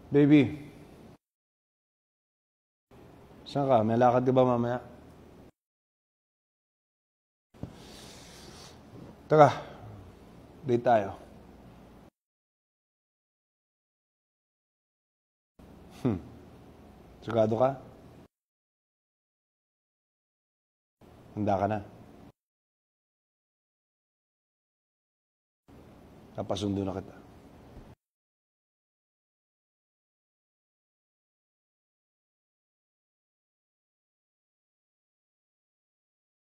Baby, saan ka? May lakad ka ba mamaya? Tara, date tayo. Sigado ka? Handa ka na? Kapasundo na kita.